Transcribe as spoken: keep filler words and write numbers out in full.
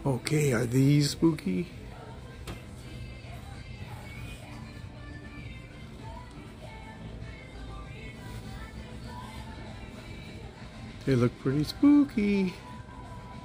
Okay, are these spooky? They look pretty spooky.